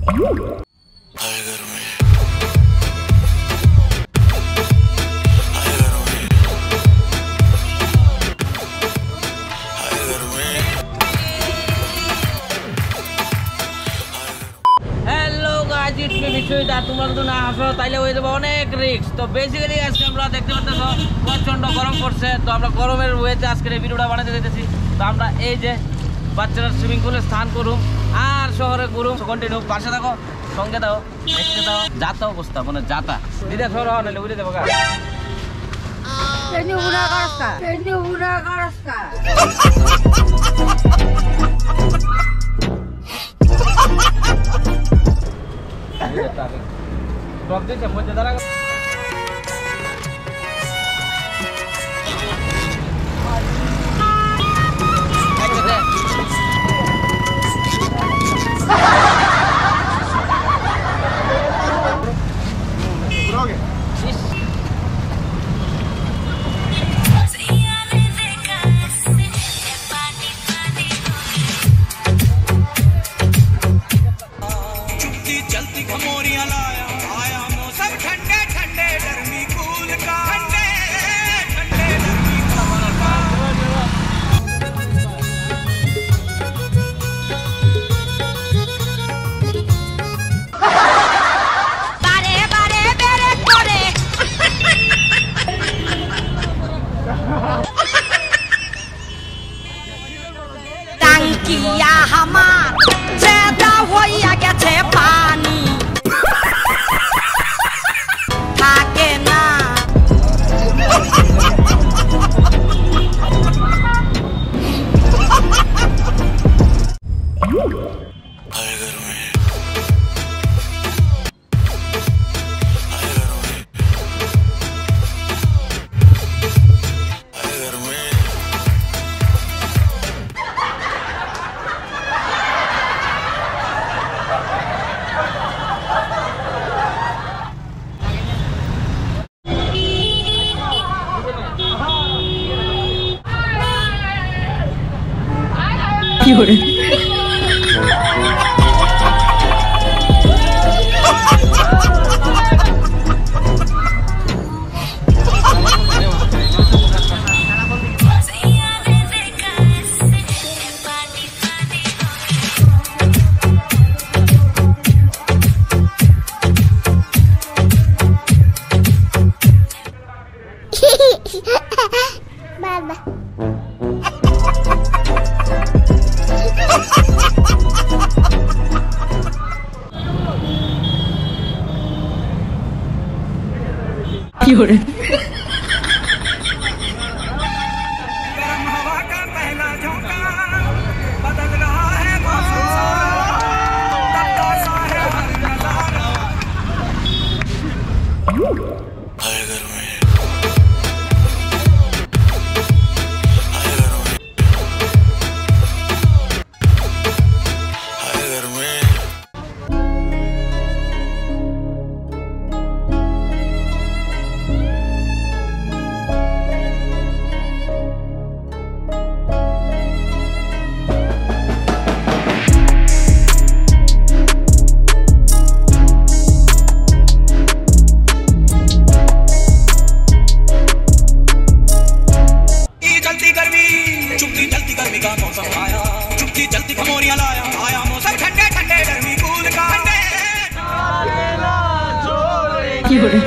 তোমরা যদি না আসো তাইলে হয়ে যাবে অনেক রিস্ক। তো বেসিক্যালি আজকে আমরা দেখতে পাচ্ছ প্রচন্ড গরম পড়ছে, তো আমরা গরমের ওয়েতে আজকে এই ভিডিওটা বানাতে দিতেছি। তো আমরা এই যে বাচ্চারা সুইমিং পুলে স্নান করুম আর শহরে ঘুরুম। কন্টিনিউ পাশে থাকো, সঙ্গে দাও, দেখতে দাও। যাতা অবস্থা মানে যাতা দিদা সর নাহলে উড়ে দেবো। Drop this ya, mucho darah. किया हमार ज्यादा होइया गेছে पानी থাকে না Fiore. Baba. Fiore. Fiore.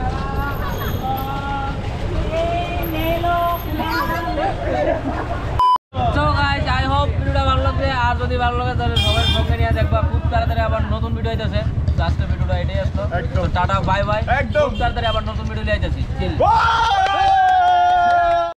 Pipi. যদি ভালো লাগে তাহলে সবার সঙ্গে নিয়ে দেখবা, খুব তাড়াতাড়ি আবার নতুন ভিডিও আইতেছে। আজকের ভিডিওটা এটাই আসলো, টাটা বাই বাই, খুব তাড়াতাড়ি আবার নতুন ভিডিও নিয়ে আইতেছি।